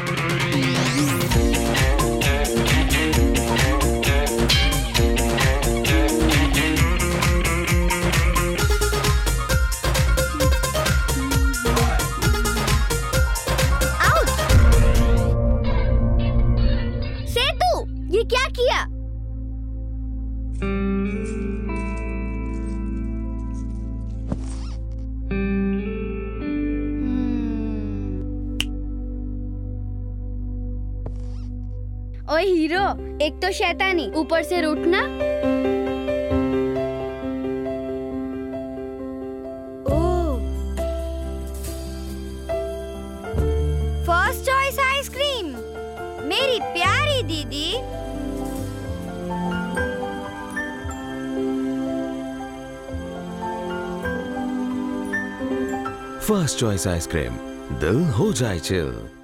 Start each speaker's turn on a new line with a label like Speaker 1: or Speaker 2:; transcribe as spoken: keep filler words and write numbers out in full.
Speaker 1: ये क्या किया? ओए हीरो, एक तो शैतानी, ऊपर से रूठना। ओह, फर्स्ट चॉइस आइसक्रीम, मेरी प्यारी दीदी।
Speaker 2: फर्स्ट चॉइस आइसक्रीम, दिल हो जाए चिल।